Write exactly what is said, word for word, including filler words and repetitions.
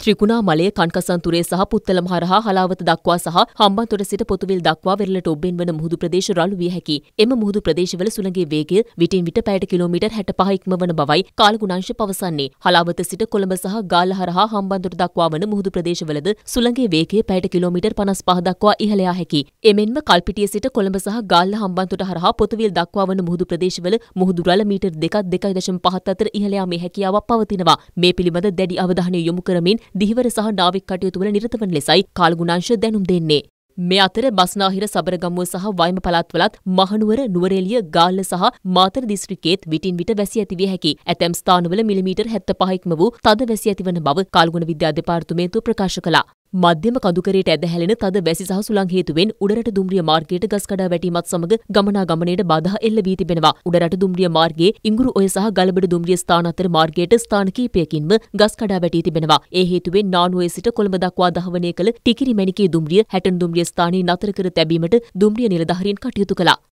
ත්‍රිකුණාමලයේ කන්කසන්තුරේ සහ පුත්තලම හරහා හලාවත දක්වා සහ හම්බන්තොට සිට පොතුවිල් දක්වා වෙරළට ඔබ්බෙන් වන මුහුදු ප්‍රදේශ රළු විය හැකි. එම මුහුදු ප්‍රදේශවල සුළඟේ වේගය විටින් විට පැයට කිලෝමීටර් හැටපහ ඉක්මවන බවයි කාලගුණාංශ පවසන්නේ. හලාවත සිට කොළඹ සහ ගාල්ල හරහා හම්බන්තොට දක්වා වන මුහුදු ප්‍රදේශවලද සුළඟේ වේගය පැයට කිලෝමීටර් පනස් පහ දක්වා ඉහළ යා හැකි. එමෙන්ම කල්පිටිය සිට කොළඹ සහ ගාල්ල හම්බන්තොට හරහා පොතුවිල් දක්වා වන මුහුදු ප්‍රදේශවල මුහුදු රළ මීටර් දෙකක් දෙකයි දශම පහත් අතර ඉහළ යාමේ හැකියාවක් පවතිනවා. මේ පිළිබඳ දැඩි අවධානය යොමු කරමින් දිහිවර සහ නාවික කටයුතු වල නිරත වන ලෙසයි කාලගුණාංශ දැනුම් දෙන්නේ. මේ අතර බස්නාහිර සබරගමුව සහ වයිම පළාත්වලත් මහනුවර නුවරඑළිය ගාල්ල සහ මාතර දිස්ත්‍රික්කයේත් විටින් විට වැසි ඇති විය හැකි. ඇතැම් ස්ථානවල මිලිමීටර් හැත්තෑපහ ඉක්ම වූ තද වැසි ඇතිවන බව කාලගුණ විද්‍යා දෙපාර්තමේන්තුව ප්‍රකාශ කළා. මධ්‍යම කඳුකරයට ඇද හැලෙන තද වැසි සහ සුළං හේතුවෙන් උඩරට දුම්රිය මාර්ගයට ගස් කඩා වැටීමත් සමග ගමනාගමනයට බාධා එල්ල වී තිබෙනවා. උඩරට දුම්රිය මාර්ගයේ ඉඟුරු ඔය සහ ගලබඩ දුම්රිය ස්ථාන අතර මාර්ගයට ස්ථාන කිහිපයකින්ම ගස් කඩා වැටී තිබෙනවා. ඒ හේතුවෙන් නානුවේ සිට කොළඹ දක්වා දහවනය කළ ටිකිරි මැණිකේ දුම්රිය හැටන් දුම්රිය ස්ථානයේ නතර කර තැබීමට දුම්රිය නිලධාරීන් කටයුතු කළා.